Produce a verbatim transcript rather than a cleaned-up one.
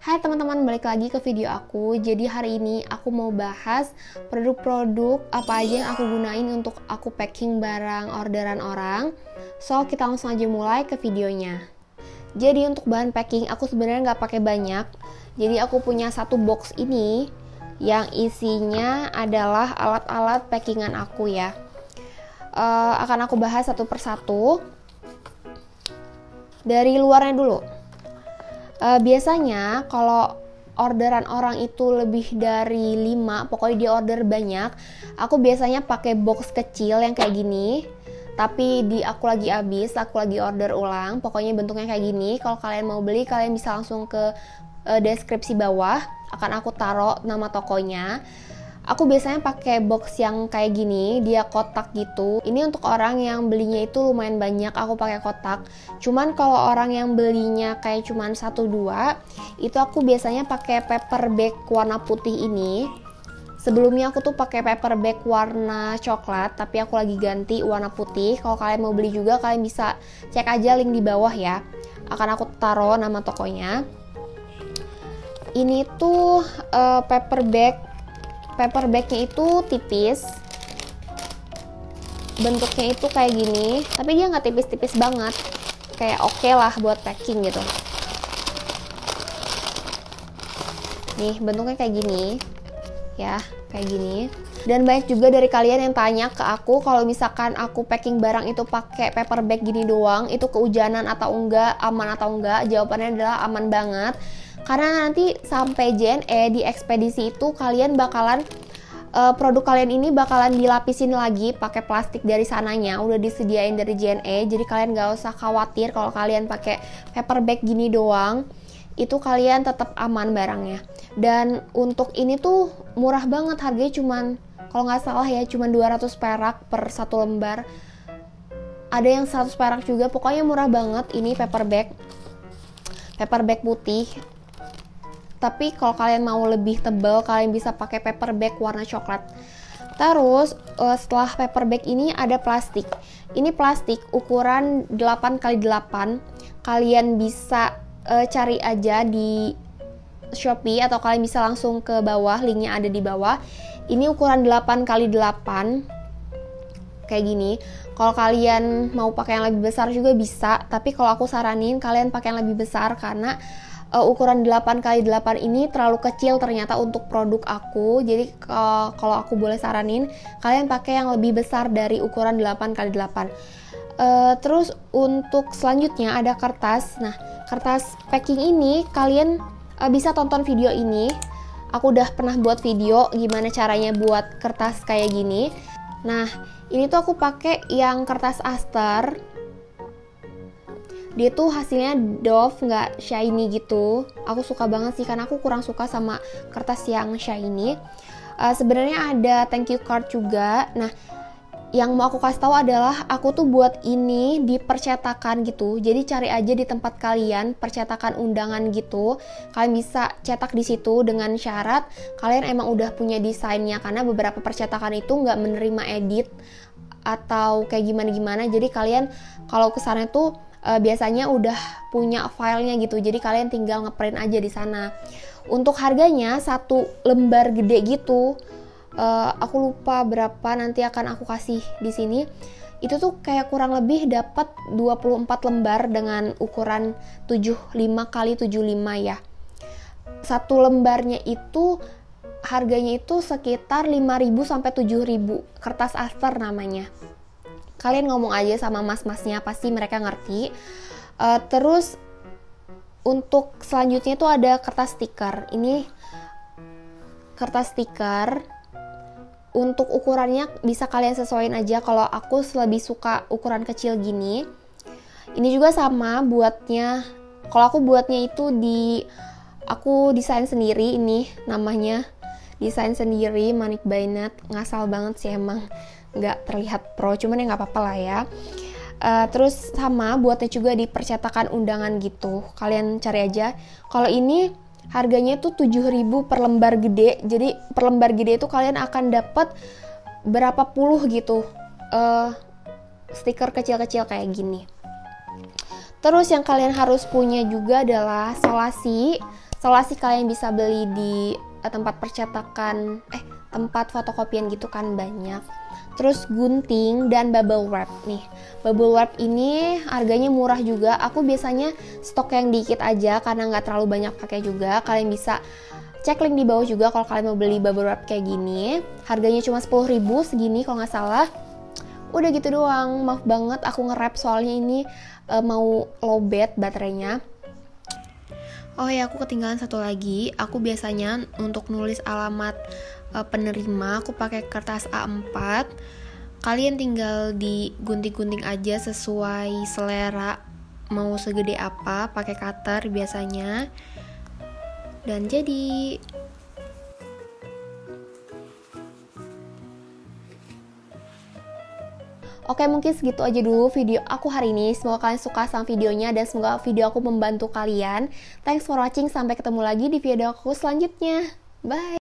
Hai teman-teman, balik lagi ke video aku. Jadi hari ini aku mau bahas produk-produk apa aja yang aku gunain untuk aku packing barang orderan orang. So, kita langsung aja mulai ke videonya. Jadi untuk bahan packing aku sebenarnya nggak pakai banyak. Jadi aku punya satu box ini yang isinya adalah alat-alat packingan aku ya. Uh, akan aku bahas satu persatu. Dari luarnya dulu. Uh, biasanya kalau orderan orang itu lebih dari lima, pokoknya dia order banyak, aku biasanya pakai box kecil yang kayak gini. Tapi di aku lagi habis, aku lagi order ulang, pokoknya bentuknya kayak gini. Kalau kalian mau beli, kalian bisa langsung ke uh, deskripsi bawah, akan aku taruh nama tokonya. Aku biasanya pakai box yang kayak gini, dia kotak gitu. Ini untuk orang yang belinya itu lumayan banyak, aku pakai kotak. Cuman kalau orang yang belinya kayak cuman satu dua, itu aku biasanya pakai paper bag warna putih ini. Sebelumnya aku tuh pakai paper bag warna coklat, tapi aku lagi ganti warna putih. Kalau kalian mau beli juga, kalian bisa cek aja link di bawah ya. Akan aku taruh nama tokonya. Ini tuh uh, paper bag Paper bagnya itu tipis, bentuknya itu kayak gini, tapi dia nggak tipis-tipis banget, kayak oke okay lah buat packing gitu. Nih bentuknya kayak gini, ya kayak gini. Dan banyak juga dari kalian yang tanya ke aku kalau misalkan aku packing barang itu pakai paper bag gini doang, itu kehujanan atau enggak, aman atau enggak? Jawabannya adalah aman banget. Karena nanti sampai J N E di ekspedisi itu kalian bakalan uh, produk kalian ini bakalan dilapisin lagi pakai plastik dari sananya, udah disediain dari J N E. Jadi kalian gak usah khawatir kalau kalian pakai paper bag gini doang, itu kalian tetap aman barangnya. Dan untuk ini tuh murah banget, harganya cuman kalau nggak salah ya cuman dua ratus perak per satu lembar. Ada yang seratus perak juga, pokoknya murah banget ini paper bag. Paper bag putih. Tapi kalau kalian mau lebih tebal, kalian bisa pakai paper bag warna coklat. Terus setelah paper bag ini ada plastik. Ini plastik ukuran delapan kali delapan. Kalian bisa uh, cari aja di Shopee atau kalian bisa langsung ke bawah, linknya ada di bawah. Ini ukuran delapan kali delapan. Kayak gini. Kalau kalian mau pakai yang lebih besar juga bisa, tapi kalau aku saranin kalian pakai yang lebih besar karena Uh, ukuran delapan kali delapan ini terlalu kecil ternyata untuk produk aku. Jadi uh, kalau aku boleh saranin, kalian pakai yang lebih besar dari ukuran delapan kali delapan. Uh, terus untuk selanjutnya ada kertas. Nah, kertas packing ini kalian uh, bisa tonton video ini. Aku udah pernah buat video gimana caranya buat kertas kayak gini. Nah, ini tuh aku pakai yang kertas aster. Dia tuh hasilnya doff, nggak shiny gitu. Aku suka banget sih karena aku kurang suka sama kertas yang shiny. Uh, Sebenarnya ada thank you card juga. Nah, yang mau aku kasih tahu adalah aku tuh buat ini di percetakan gitu. Jadi cari aja di tempat kalian percetakan undangan gitu. Kalian bisa cetak di situ dengan syarat kalian emang udah punya desainnya, karena beberapa percetakan itu nggak menerima edit atau kayak gimana-gimana. Jadi kalian kalau kesana tuh Uh, biasanya udah punya filenya gitu, jadi kalian tinggal ngeprint aja di sana. Untuk harganya satu lembar gede gitu, uh, aku lupa berapa, nanti akan aku kasih di sini. Itu tuh kayak kurang lebih dapat dua puluh empat lembar dengan ukuran tujuh puluh lima kali tujuh puluh lima ya. Satu lembarnya itu harganya itu sekitar lima ribu sampai tujuh ribu, kertas aster namanya. Kalian ngomong aja sama mas-masnya, pasti mereka ngerti. Uh, terus untuk selanjutnya tuh ada kertas stiker. Ini kertas stiker. Untuk ukurannya bisa kalian sesuaiin aja. Kalau aku lebih suka ukuran kecil gini. Ini juga sama buatnya. Kalau aku buatnya itu di aku desain sendiri, ini namanya desain sendiri, Manik by Nat. Ngasal banget sih emang, nggak terlihat pro, cuman ya nggak apa-apa lah ya. Uh, terus sama buatnya juga di percetakan undangan gitu, kalian cari aja. Kalau ini harganya tuh tujuh ribu per lembar gede, jadi per lembar gede itu kalian akan dapat berapa puluh gitu uh, stiker kecil-kecil kayak gini. Terus yang kalian harus punya juga adalah solasi. Soalnya sih kalian bisa beli di uh, tempat percetakan, eh tempat fotokopian gitu kan banyak. Terus gunting dan bubble wrap nih. Bubble wrap ini harganya murah juga. Aku biasanya stok yang dikit aja karena nggak terlalu banyak pakai juga. Kalian bisa cek link di bawah juga kalau kalian mau beli bubble wrap kayak gini. Harganya cuma sepuluh ribu segini kalau nggak salah. Udah gitu doang. Maaf banget aku nge-wrap soalnya ini uh, mau lowbat baterainya. Oh ya, aku ketinggalan satu lagi. Aku biasanya untuk nulis alamat uh, penerima, aku pakai kertas A empat. Kalian tinggal digunting-gunting aja sesuai selera, mau segede apa, pakai cutter biasanya. Dan jadi Oke, mungkin segitu aja dulu video aku hari ini. Semoga kalian suka sama videonya dan semoga video aku membantu kalian. Thanks for watching. Sampai ketemu lagi di video aku selanjutnya. Bye!